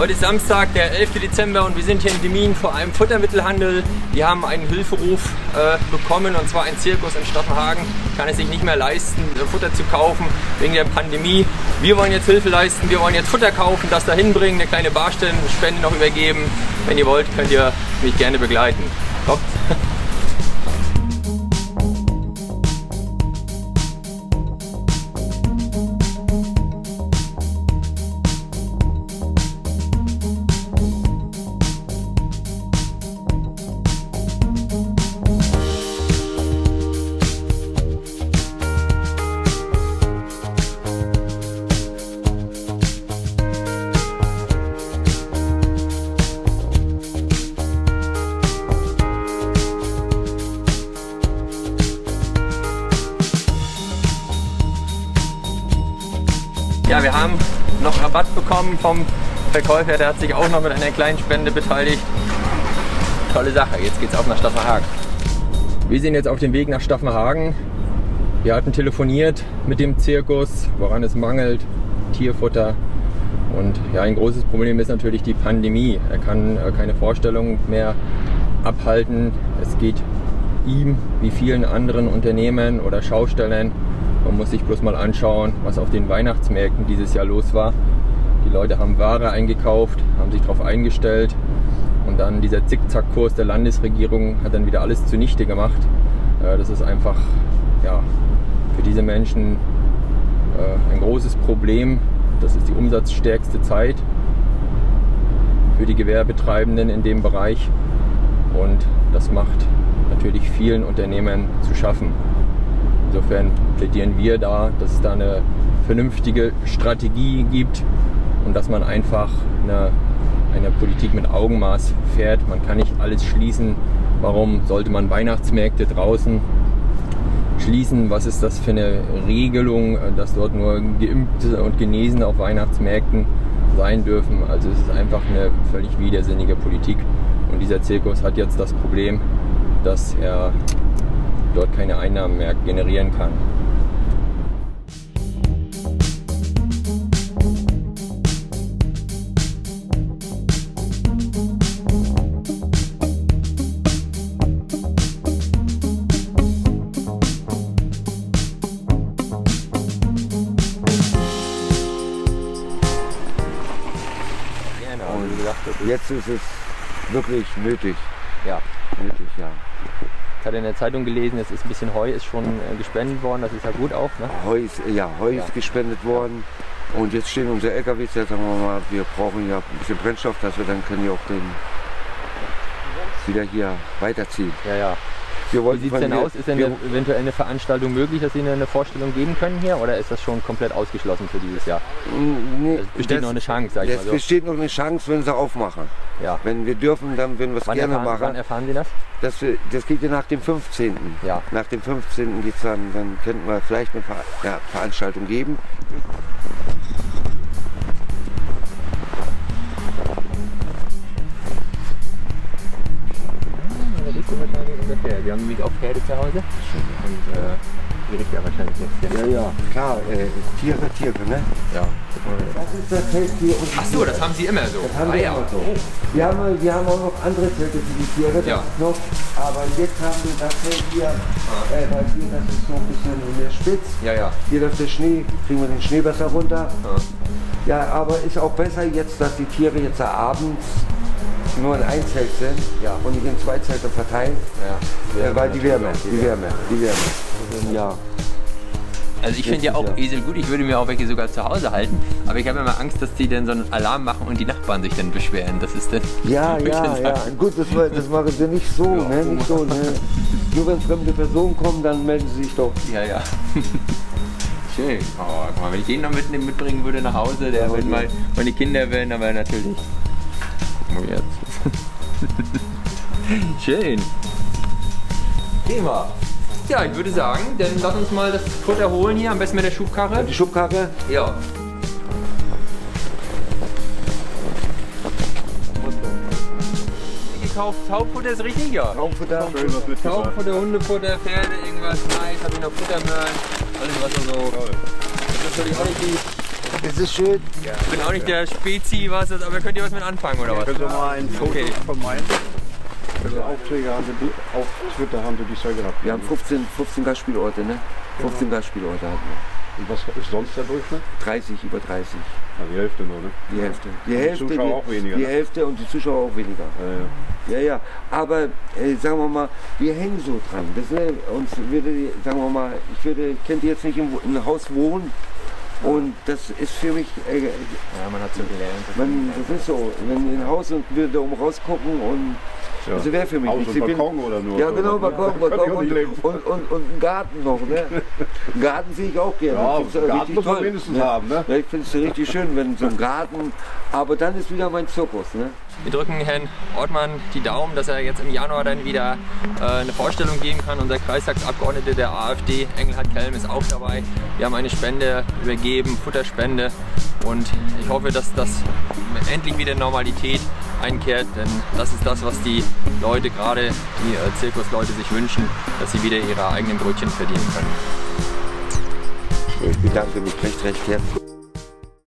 Heute ist Samstag, der 11. Dezember und wir sind hier in Demmin vor einem Futtermittelhandel. Die haben einen Hilferuf bekommen, und zwar ein Zirkus in Staffenhagen kann es sich nicht mehr leisten, Futter zu kaufen wegen der Pandemie. Wir wollen jetzt Hilfe leisten, wir wollen jetzt Futter kaufen, das dahin bringen, eine kleine Barstellenspende noch übergeben. Wenn ihr wollt, könnt ihr mich gerne begleiten. Kommt! Ja, wir haben noch Rabatt bekommen vom Verkäufer, der hat sich auch noch mit einer kleinen Spende beteiligt. Tolle Sache, jetzt geht's auch nach Staffenhagen. Wir sind jetzt auf dem Weg nach Staffenhagen. Wir hatten telefoniert mit dem Zirkus, woran es mangelt, Tierfutter. Und ja, ein großes Problem ist natürlich die Pandemie. Er kann keine Vorstellung mehr abhalten. Es geht ihm wie vielen anderen Unternehmen oder Schaustellern. Man muss sich bloß mal anschauen, was auf den Weihnachtsmärkten dieses Jahr los war. Die Leute haben Ware eingekauft, haben sich darauf eingestellt, und dann dieser Zickzackkurs der Landesregierung hat dann wieder alles zunichte gemacht. Das ist einfach, ja, für diese Menschen ein großes Problem. Das ist die umsatzstärkste Zeit für die Gewerbetreibenden in dem Bereich, und das macht natürlich vielen Unternehmern zu schaffen. Insofern plädieren wir da, dass es da eine vernünftige Strategie gibt und dass man einfach eine Politik mit Augenmaß fährt. Man kann nicht alles schließen. Warum sollte man Weihnachtsmärkte draußen schließen? Was ist das für eine Regelung, dass dort nur Geimpfte und Genesene auf Weihnachtsmärkten sein dürfen? Also es ist einfach eine völlig widersinnige Politik. Und dieser Zirkus hat jetzt das Problem, dass er dort keine Einnahmen mehr generieren kann. Und jetzt ist es wirklich nötig. Ja. Nötig, ja. Ich hatte in der Zeitung gelesen, es ist ein bisschen Heu ist schon gespendet worden, das ist ja gut auch, ne? Heu ist gespendet worden, und jetzt stehen unsere LKWs, jetzt sagen wir mal, wir brauchen ja ein bisschen Brennstoff, dass wir dann können ja auch den wieder hier weiterziehen. Ja, ja. Wie sieht es denn aus? Ist denn eventuell eine Veranstaltung möglich, dass Sie eine Vorstellung geben können hier, oder ist das schon komplett ausgeschlossen für dieses Jahr? Nee, es besteht noch eine Chance, sag ich mal so. Es besteht noch eine Chance, wenn sie aufmachen. Ja. Wenn wir dürfen, dann werden wir es gerne machen. Wann erfahren Sie das? Das geht ja nach dem 15. Ja. Nach dem 15. geht's dann könnten wir vielleicht eine Veranstaltung geben. Wir haben nämlich auch Pferde zu Hause, und die riecht ja wahrscheinlich nichts. Ja, ja, klar, Tiere, ne? Ja. Das ist das Feld hier. Ach so, das haben Sie immer so. Das haben wir immer so. Wir haben auch noch andere Zelte für die Tiere, ja. Noch, aber jetzt haben wir das Feld hier, weil hier, das ist noch ein bisschen mehr spitz. Ja, ja. Hier, das ist der Schnee, kriegen wir den Schnee besser runter. Ja, aber ist auch besser jetzt, dass die Tiere jetzt abends nur in ein Zelt sind, ja, und nicht in zwei Zelte verteilt, ja, weil die Wärme. Ja. Also ich finde ja auch Esel gut, ich würde mir auch welche sogar zu Hause halten, aber ich habe immer Angst, dass die dann so einen Alarm machen und die Nachbarn sich dann beschweren. Das ist dann... Ja. Gut, das machen sie nicht so, ja, ne? Nicht so, ne? Nur wenn fremde Personen kommen, dann melden sie sich doch. Ja. Schön. Oh, guck mal, wenn ich den noch mitbringen würde nach Hause, der würde mal meine Kinder wählen, aber natürlich... Guck mal jetzt. Schön. Prima. Ja, ich würde sagen, dann lass uns mal das Futter holen hier, am besten mit der Schubkarre. Die Schubkarre? Ja. Gekauft Taubfutter ist richtig, ja? Taubfutter, Taubfutter, Hundefutter, Pferde, irgendwas, Mais, habe ich noch Futtermöhren, alles was so. Das ist natürlich auch nicht die Es ist schön. Ja. Ich bin auch nicht der Spezi, was, aber könnt ihr was mit anfangen oder was? Können Sie mal ein Foto von meinen? Welche Aufträge haben Sie, auf Twitter haben Sie bisher gehabt? Wir haben 15 Gastspielorte, ne? 15 Gastspielorte hatten wir. Und was ist sonst der Durchschnitt? 30, über 30. Also die Hälfte nur, ne? Die Hälfte. Die Zuschauer auch weniger. Die Ne? Hälfte und die Zuschauer auch weniger. Ja. Ja. Aber sagen wir mal, wir hängen so dran. Das, ne, uns würde, sagen wir mal, könnte jetzt nicht in einem Haus wohnen. Und das ist für mich, ja, man hat so gelernt. Das ist so, wenn ein Haus und würde da oben rausgucken und Ja. das wäre für mich Haus nichts. und Balkon oder nur? Ja genau, Balkon und einen Garten noch. Ne? Einen Garten sehe ich auch gerne. Ja, einen Garten muss man mindestens haben. Ne? Ja, ich finde es richtig schön, wenn so ein Garten, aber dann ist wieder mein Zirkus. Ne? Wir drücken Herrn Ortmann die Daumen, dass er jetzt im Januar dann wieder eine Vorstellung geben kann. Unser Kreistagsabgeordneter der AfD, Engelhard Kelm, ist auch dabei. Wir haben eine Spende übergeben, Futterspende. Und ich hoffe, dass das endlich wieder Normalität einkehrt, denn das ist das, was die Leute, gerade die Zirkusleute, sich wünschen, dass sie wieder ihre eigenen Brötchen verdienen können. Ich bedanke mich recht herzlich.